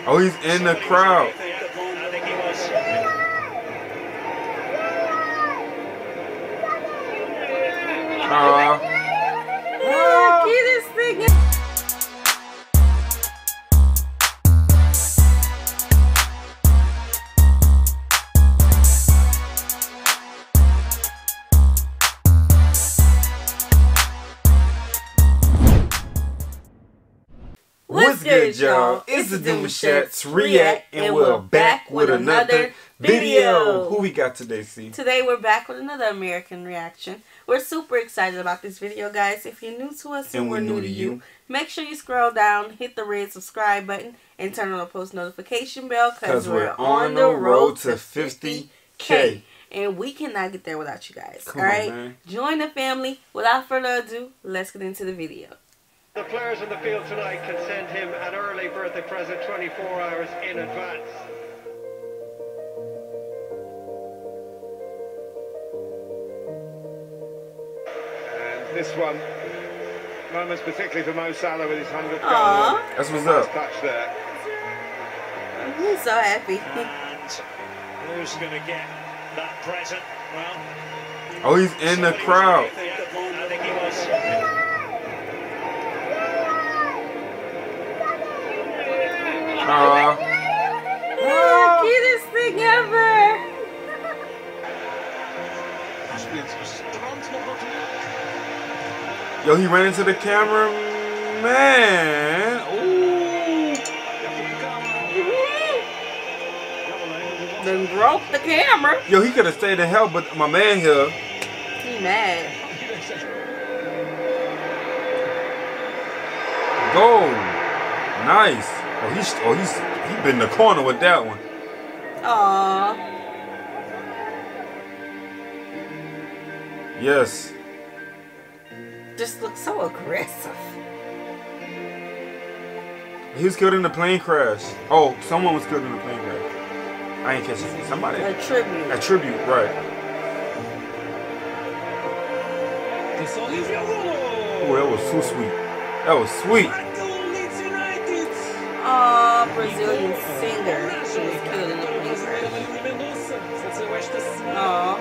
Oh, he's in the crowd. I think he was. Cutest thing. What's good, y'all? It's the Doomshats React, and we're back with another video. Who we got today, C? Today we're back with another American reaction. We're super excited about this video, guys. If you're new to us and we're new to you, make sure you scroll down, hit the red subscribe button, and turn on the post notification bell because we're on the road to 50K. And we cannot get there without you guys. Come on, alright? man. Join the family. Without further ado, let's get into the video. The players on the field tonight can send him an early birthday present 24 hours in advance. And this one, moments particularly for Mo Salah with his 100th goal. Aww. That's what's up. Touch there. He's so happy. And who's going to get that present? Well, Oh, he's in the crowd. I think he was. Cutest thing ever. Yo, he ran into the camera, man. Ooh. Then broke the camera. Yo, he could have stayed in hell, but my man here. He mad. Go. Nice. He been in the corner with that one. Aww. Yes. Just looks so aggressive. He was killed in the plane crash. Oh, someone was killed in the plane crash. I ain't catching it. Somebody. A tribute. A tribute, right. Oh, that was so sweet. That was sweet. Aw, Brazilian singer. She was killed in the plane crash. Aw.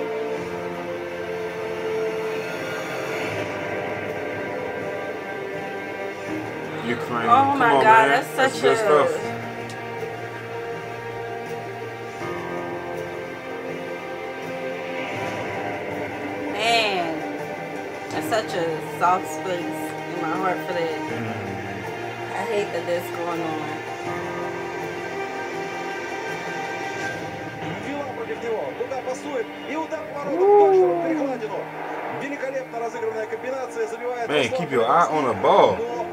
Ukraine. Oh my Come on, God, man. that's such good a... stuff. Man, that's such a soft space in my heart for that. I hate that that's going on. Вела против него. Куда пасует? И удар поворотом точно в перекладину. Великолепно разыгранная комбинация забивает. Man, keep your eye on the ball.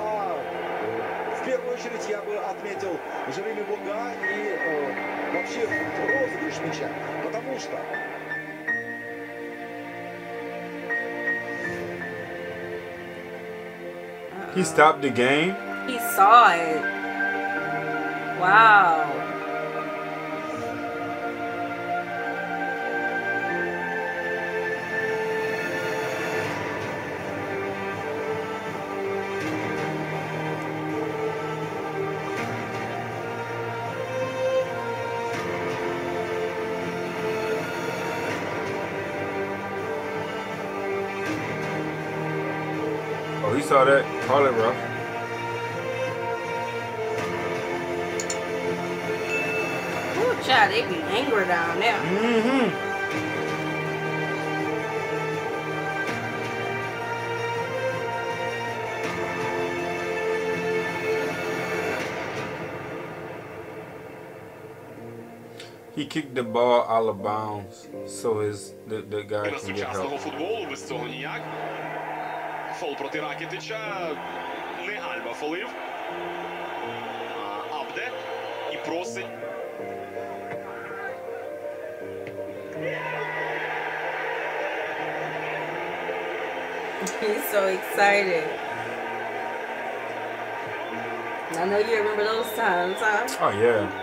В первую очередь я бы отметил Жереми Бонга и вообще розыгрыш мяча. Потому что He stopped the game. He saw it. Wow. Oh, he saw that. Call it rough. Ooh, child, they be angry down there. Mm-hmm. He kicked the ball out of bounds, so the guy Без can get сучасного help. футболу, без цього ніяк. Фол проти Ракітича. Не Альба фолив. А Абде. І просить. He's so excited. I know you remember those times, huh? Oh, yeah.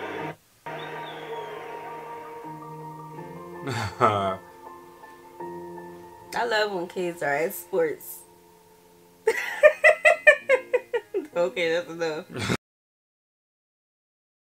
I love when kids are at sports. Okay, that's enough.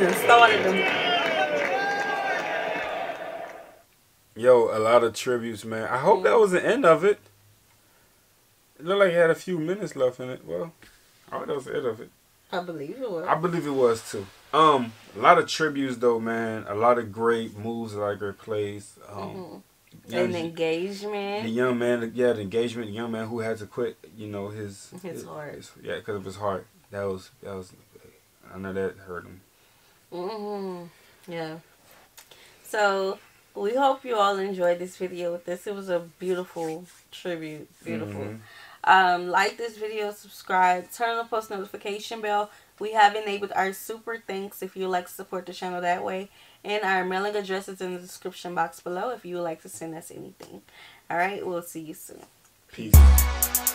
and started them. Yo, a lot of tributes, man. I hope that was the end of it. It looked like it had a few minutes left in it. Well, I hope that was the end of it. I believe it was. I believe it was too. A lot of tributes though, man. A lot of great moves, a lot of great plays. And engagement. The young man, yeah, the engagement. The young man who had to quit, you know, his heart. Yeah, because of his heart. That was. I know that hurt him. Yeah. So we hope you all enjoyed this video with this. It was a beautiful tribute. Beautiful. Like this video, subscribe, turn on the post notification bell. We have enabled our super thanks if you would like to support the channel that way. And our mailing address is in the description box below if you would like to send us anything. Alright, we'll see you soon. Peace.